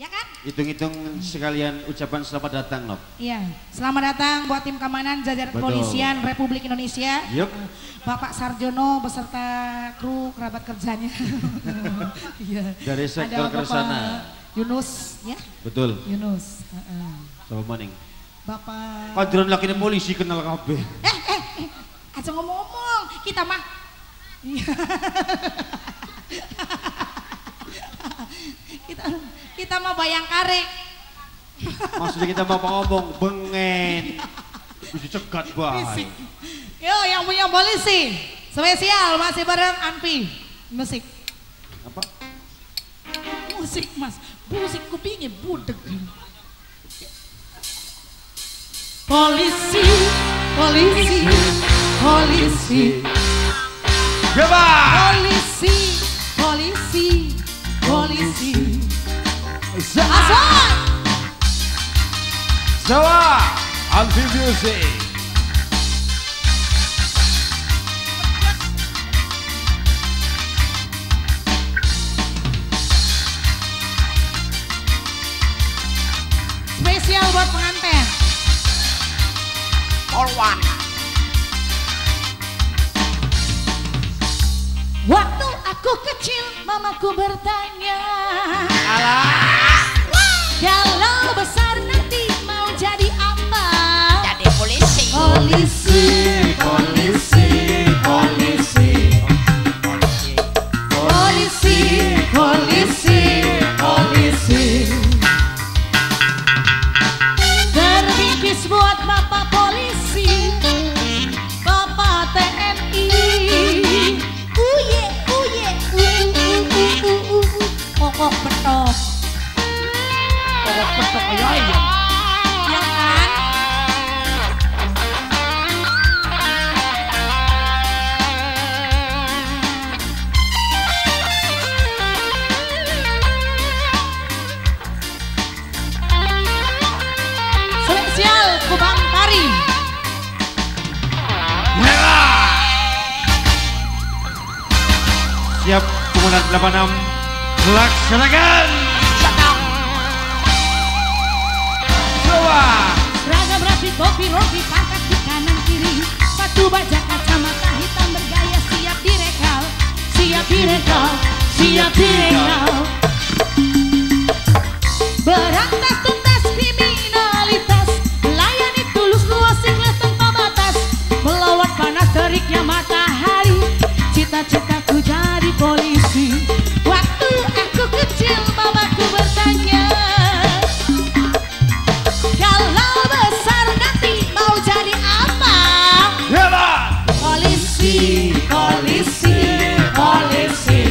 Ya kan? Hitung-hitung sekalian ucapan selamat datang, Nop. Iya, selamat datang buat tim keamanan jajaran kepolisian Republik Indonesia. Yuk. Bapak Sarjono beserta kru kerabat kerjanya. Iya. Dari sektor Ada Kersana. Bapak Yunus, ya? Betul. Yunus. Sama maning. Bapak. Kadron laki polisi kenal kabeh. Aja ngomong-ngomong, kita mah. kita mah Bayangkari. Maksudnya kita mau ngomong bengen. Bisa cegat bae. Yo yang punya polisi spesial masih bareng Anpi. Musik. Apa? Musik mas, musik kupingnya budek. Polisi, polisi, polisi. Coba. Polisi, polisi, polisi. Asal. Jawa, Anpi Music. Spesial buat pengantin. All one. Waktu aku kecil, mamaku bertanya, kalau besar nanti mau jadi apa? Jadi polisi. Polisi, polisi, polisi. Polisi, polisi, polisi. Terbingkis buat bapak polisi, bapak TNI. Uye, uye, pokok betok. Pokok betok aja ya. Ya kan? Spesial Kubang Tari. Siap, Komandan 86. Laksanakan. Coba. Seragam rapi, topi, rompi, pangkat di kanan kiri. Sepatu baja, kacamata hitam bergaya, siap direkal, siap direkal, siap direkal. Berantas tuntas kriminalitas, melayani tulus luas ikhlas tanpa batas, melawan panas teriknya matahari. Cita-citaku jadi polisi. Waktu aku kecil, mamaku bertanya, kalau besar nanti mau jadi apa? Jalan. Polisi, polisi, polisi.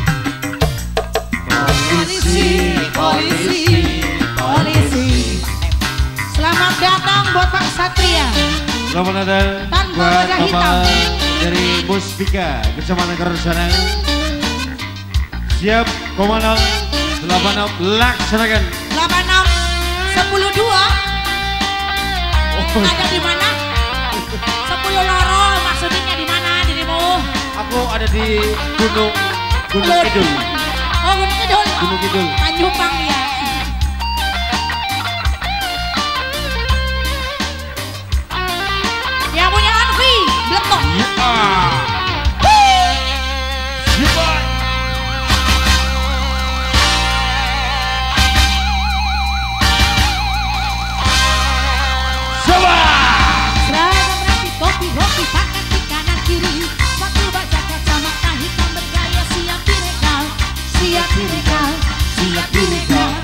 Polisi, polisi, polisi. Selamat datang buat Pak Satria. Selamat datang Tanpa buat wajah Bapak hitam. dari Muspika, Kecamatan Kersana. Siap, Komandan 86. Laksanakan. 86 10-2. Oh, Ada di mana? 10 loro maksudnya di mana dirimu? aku ada di Gunung Kidul. Oh, Gunung Kidul. Gunung Kidul. Tanjupang ya. Yang punya Anvi, Bletok. Ya. Siap. Coba. Seragam rapi, topi, rompi, pangkat di kanan kiri. Sepatu baja, kacamata hitam bergaya, siap direkal, siap direkal, siap direkal.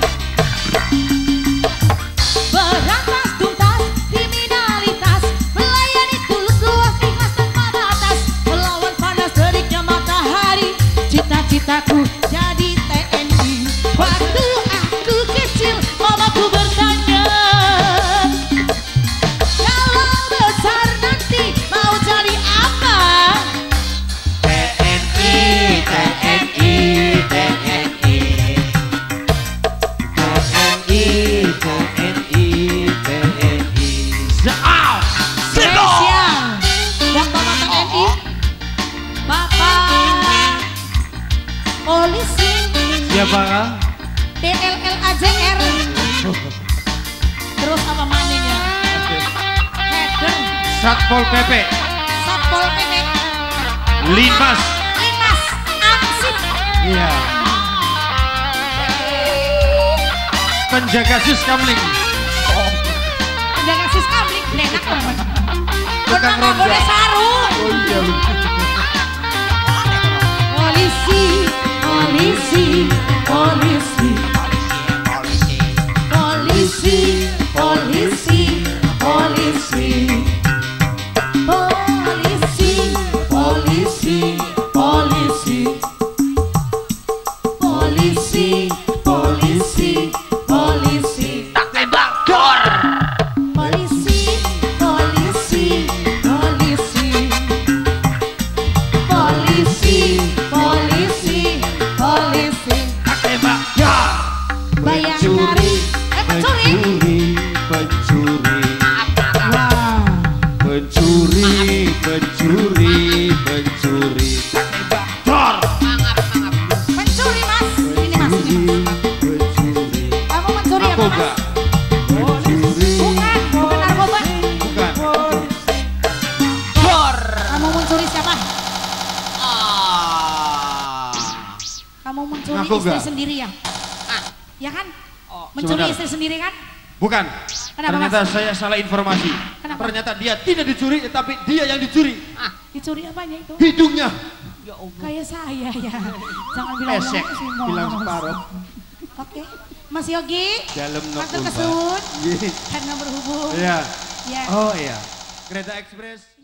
DLLAJR. Terus apa maninya? Header. Satpol PP. Satpol PP. Linmas. Linmas. Ansip. Iya. Penjaga Siskamling. Penjaga Siskamling. Enak teman. Tukang ronda. Udah saru. Oh iya. Polisi, polisi, polisi. Polisi, polisi, polisi. Polisi, polisi, polisi. Polisi, polisi, polisi. Tak tembak dor. Polisi, polisi, polisi. Polisi, polisi, polisi. Tak tembak. Ya. Bayangkari. Pencuri. Pencuri. Wah. Pencuri. Pencuri. Pencuri. Tak tembak. Dor. Pencuri mas. Ini mas, ini mas. Pencuri. Kamu mencuri apa Narkoba. mas? Pencuri. Bukan narkoba. Bukan. Dor. Kamu mencuri siapa? Ah. Kamu mencuri Ngaku istri nggak? sendiri ya? Ya kan? Oh. Mencuri Sebentar. istri sendiri kan? Bukan. Kenapa, Ternyata saya salah informasi. Kenapa? Ternyata dia tidak dicuri, tapi dia yang dicuri. Dicuri apanya itu? Hidungnya. Ya Allah. Kayak saya ya. Jangan bilang Pesek. ngomong sih, Mos. Bilang separuh. Oke. Mas Yogi. Dalam Matur nopo, kesuwun. Mbak. Karena berhubung. Iya. Ya. Oh iya. Kereta Express.